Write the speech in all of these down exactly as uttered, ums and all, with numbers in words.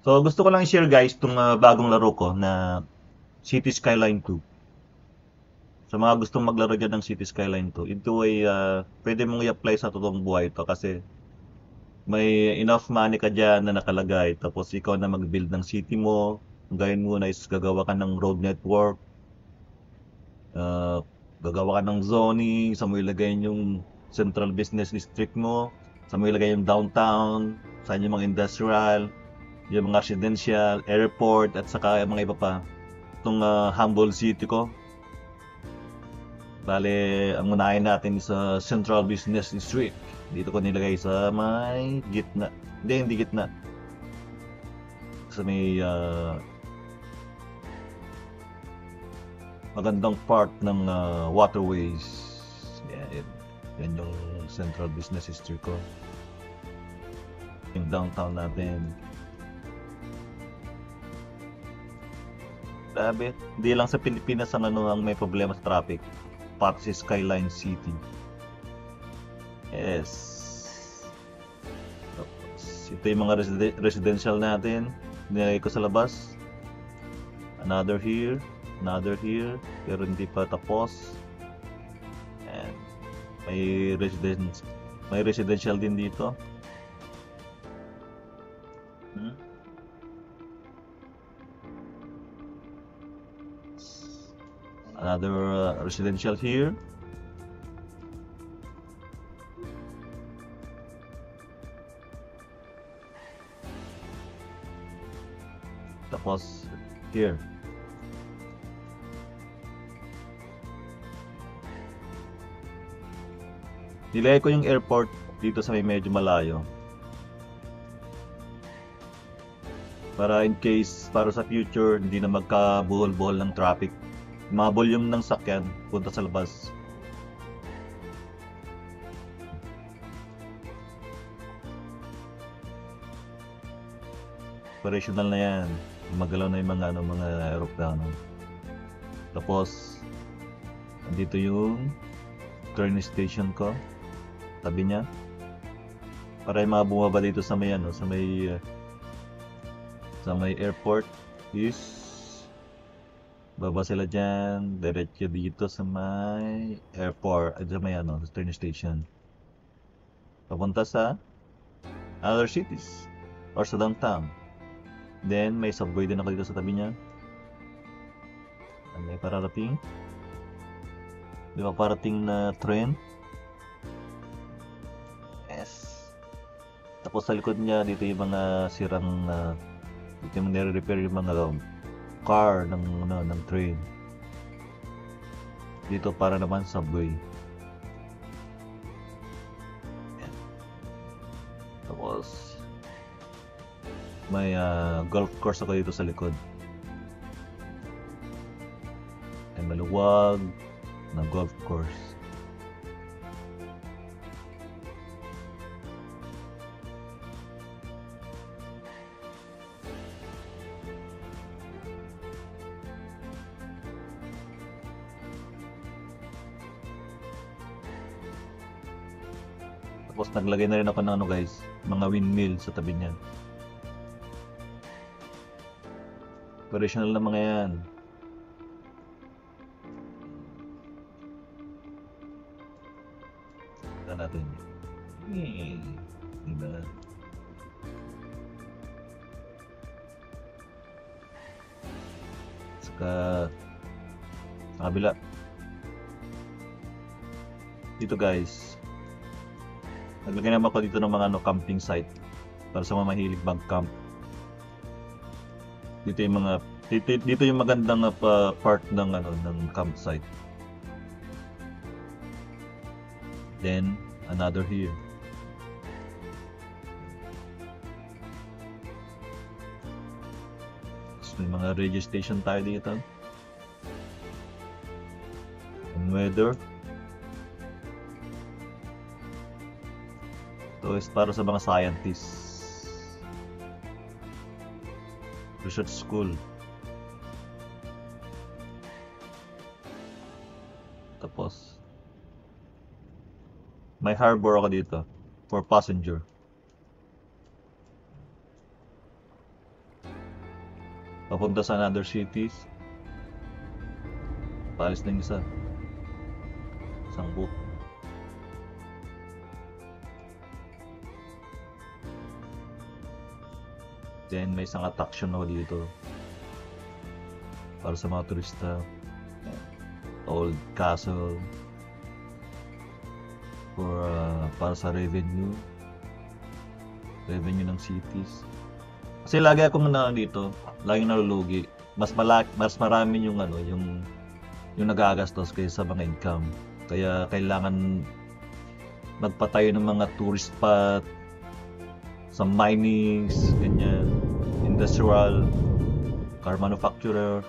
So, gusto ko lang i-share guys itong uh, bagong laro ko na City Skyline two. Sa mga gustong maglaro dyan ng City Skyline two, ito ay uh, pwede mong i-apply sa totoong buhay ito kasi may enough money ka dyan na nakalagay. Tapos ikaw na mag-build ng city mo. Ang gawin mo na is gagawa ka ng road network. Uh, gagawa ka ng zoning. Sa mo ilagay yung central business district mo. Sa mo ilagay yung downtown. Saan yung mga industrial. Yung mga residential, airport, at saka yung mga iba pa. Itong uh, humble city ko. Bale, ang unahin natin sa Central Business District. Dito ko nilagay sa may gitna. Hindi, hindi gitna. Sa may uh, magandang part ng uh, waterways. Yan, yan yung Central Business District ko. Yung downtown natin. Sabi, hindi lang sa Pilipinas ang ano ang may problema sa traffic. Pati sa Skyline City. Yes. Tapos, ito yung mga residen residential natin. Nilagay ko sa labas. Another here. Another here. Pero hindi pa tapos. And may residence, may residential din dito. Hmm? Another uh, residential here. Tapos here. Nilagay ko yung airport dito sa may medyo malayo. Para in case, para sa future, hindi na magkabuhol-buhol ng traffic. Mga volume ng sakyan punta sa labas. Operational na yan. Magalaw na yung mga ano, mga aeroplano. Tapos andito yung train station ko. Tabi niya. Para yung mga bumaba dito sa may ano, sa may uh, sa may airport is baba sila dyan, diretso dito sa may airport, ay sa may ano, train station. Papunta sa other cities or sa downtown. Then may subway din ako dito sa tabi niya. May pararating. Di ba parating na train? Yes. Tapos sa likod niya dito yung mga sirang uh, dito yung nire-repair yung mga um, car ng ano, ng train. Dito para naman subway. Yan. Tapos may uh, golf course ako dito sa likod. Ay maluwag na golf course. Tapos naglagay na rin ako ng ano guys, mga windmill sa tabi niya. Operational na mga yan. Tignan natin. Hmm. Diba? Saka sa kabila. Dito guys. Naglagay naman ako dito ng mga ano, camping site para sa mga mahilig mag-camp. Dito yung mga dito, dito yung magandang uh, part ng ano ng campsite. Then another here. So, may mga radio station tayo dito. And weather. Ito is para sa mga scientists. Research school. Tapos may harbor ako dito for passenger. papunta sa another cities. Paalis na yung isa. Isang book. Then may isang attraction na dito para sa mga turista. Old castle for uh, para sa revenue revenue ng cities. Kasi lagi akong na dito, laging nalulugi. Mas malaki, mas marami yung ano, yung yung nagagastos kaysa sa mga income. Kaya kailangan magpatayo ng mga tourist spot sa minings, ganyan, industrial, car manufacturer.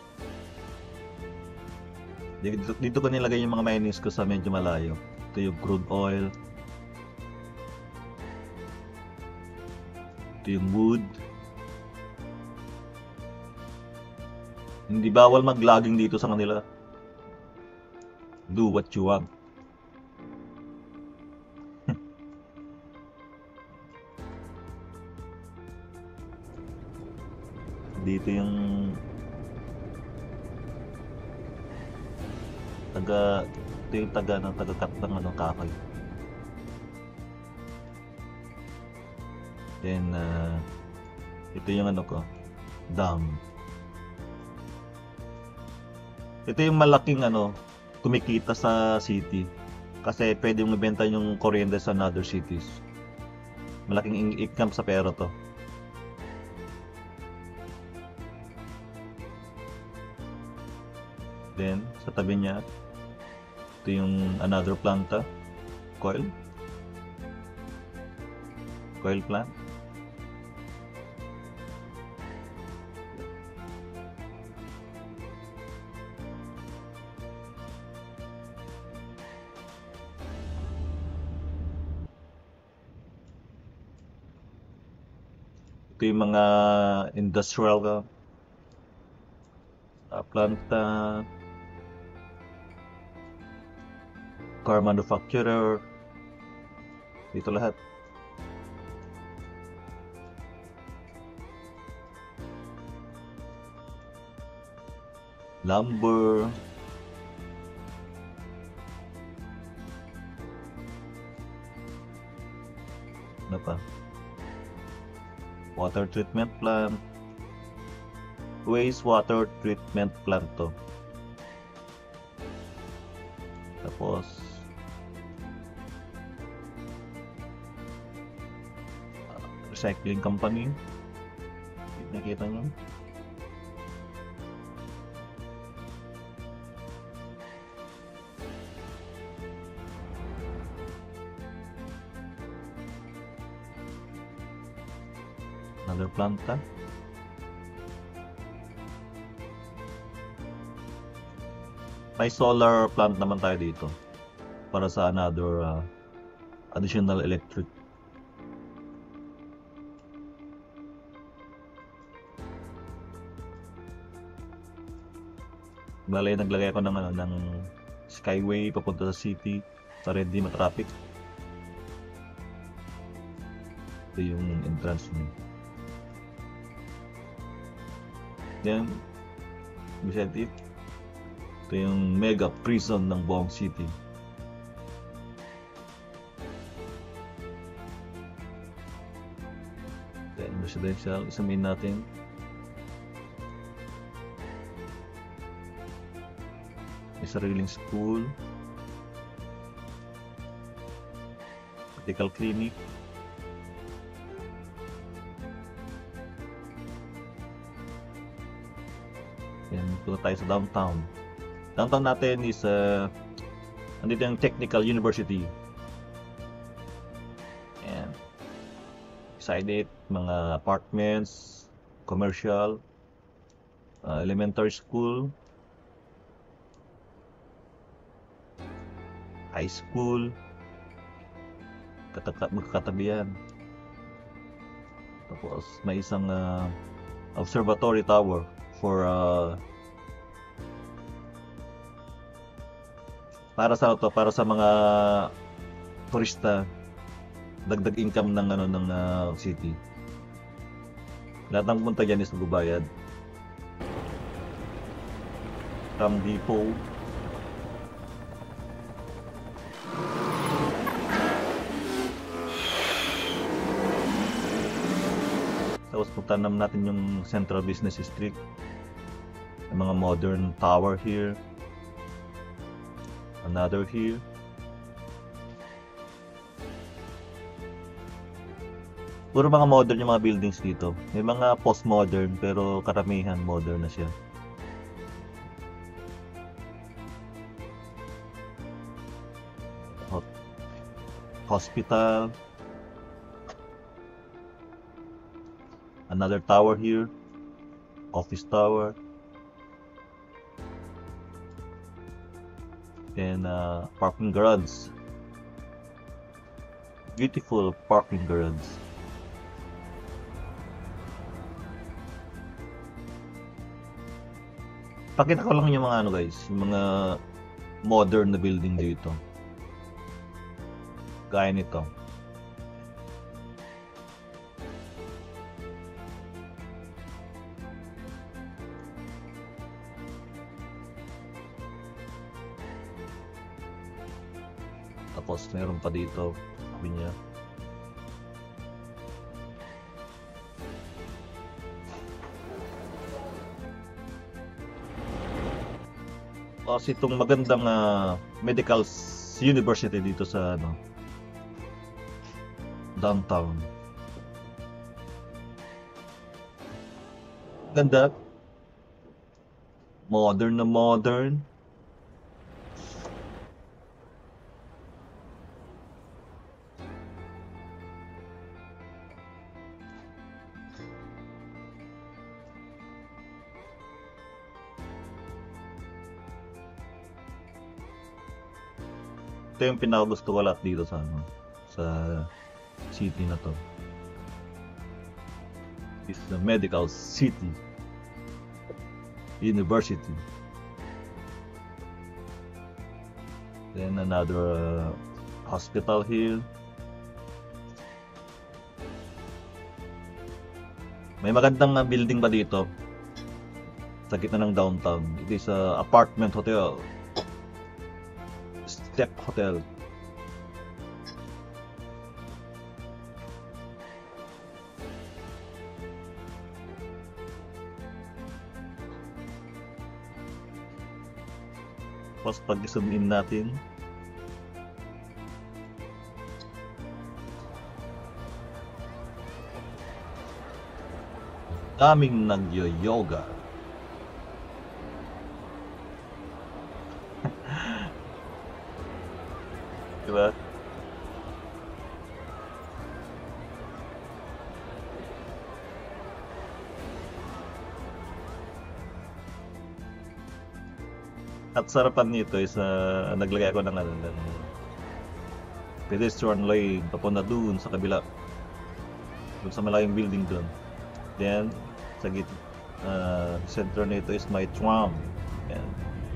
Dito, dito ko nilagay yung mga minings ko sa medyo malayo. Ito yung crude oil. Ito yung wood. Hindi bawal mag-logging dito sa kanila. Do what you want. Dito yung taga ito yung taga ng taga-cut ng ano, kakay. Then uh, ito yung ano ko, dam. Ito yung malaking ano, kumikita sa city kasi pwede mong ibenta yung kuryente sa other cities. Malaking income sa pera to. Then sa tabi niya, ito yung another planta, coil coil plant. Ito yung mga industrial uh, planta, car manufacturer, dito lahat. Lumber, ano pa? Water treatment plant, wastewater treatment plant to. Tapos uh, recycling company, nakita nyo. Another planta. May solar plant naman tayo dito para sa another uh, additional electric. Bale, naglagay ako ng ano, ng skyway papunta sa city para hindi ma-traffic. Ito yung entrance niya. Then, beside it, ito yung mega prison ng buong city. Then, residential, isamin natin. May sariling school, medical clinic, yan, punta tayo sa downtown. Downtown natin is uh, andito yung Technical University. And beside it, mga apartments, commercial, uh, elementary school, high school, magkakatabi yan. Tapos may isang uh, observatory tower for uh, para sa to para sa mga turista, dagdag income ng ano ng uh, city. Lahat ng punta diyan is magbabayad. Tram depot. Tapos putanam natin yung Central Business District. May mga modern tower here. Another here. Puro mga modern yung mga buildings dito. May mga post-modern pero karamihan modern na siya. Hospital. Another tower here. Office tower. And uh, parking garage. Beautiful parking garage. Pakita ko lang yung mga ano guys, yung mga modern na building dito. Gaya nito. Tapos meron pa dito, sabi niya. Kasi itong magandang uh, medical university dito sa ano, downtown. Ganda. Modern na modern. Ito yung pinakagusto ko lahat dito sa ano, sa city na to. It's the medical city, university. Then another uh, hospital here. May magandang uh, building pa dito sa gitna ng downtown. It is a uh, apartment hotel. Step Hotel. Tapos pag-zoom in natin, daming nagyo-yoga. Diba? At sarapan nito is uh, naglagay ako ng ano ng pedestrian lane papunta dun sa kabila, dun sa malaking building dun. Then sa git uh, center nito is my tram. Yan.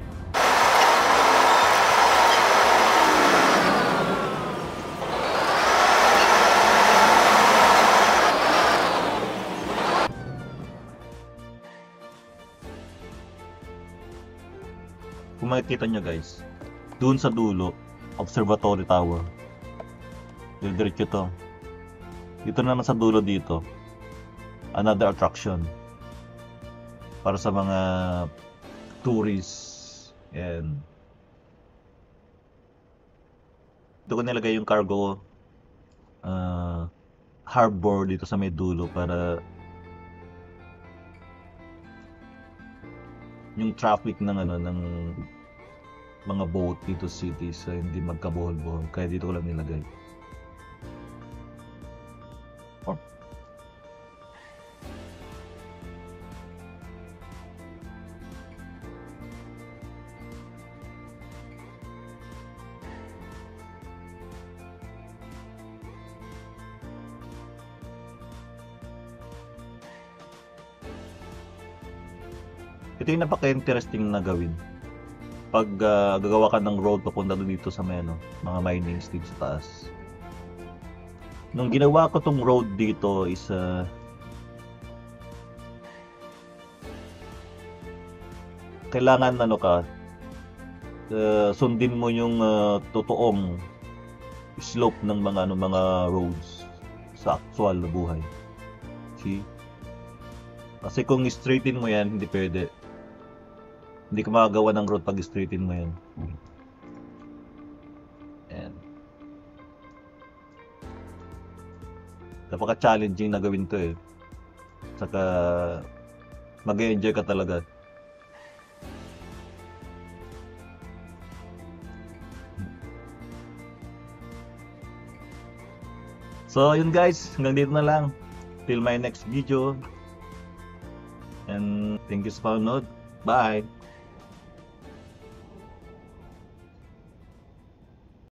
Kung makikita nyo guys, doon sa dulo, Observatory Tower. Diretso to. Dito naman sa dulo dito, another attraction para sa mga tourists. And dito ko nilagay yung cargo uh, harbor dito sa may dulo para yung traffic ng ano ng mga boat dito sa city sa hindi magkabuhol-buhol, kaya dito ko lang nilagay. Oh. Ito yung napaka-interesting na gawin. Pag uh, gagawa ka ng road papunta dito sa may, ano, mga mining dito sa taas. Nung ginawa ko tong road dito is uh, kailangan ano ka, uh, sundin mo yung uh, totoong slope ng mga ano mga roads sa actual na buhay. See? Kasi kung straighten mo yan, hindi pwede. Hindi ka makagawa ng road pag straighten mo yan. Ayan. Napaka-challenging na gawin to eh. Saka mag-enjoy ka talaga. So yun guys, hanggang dito na lang. Till my next video. And thank you sa panonood. Bye!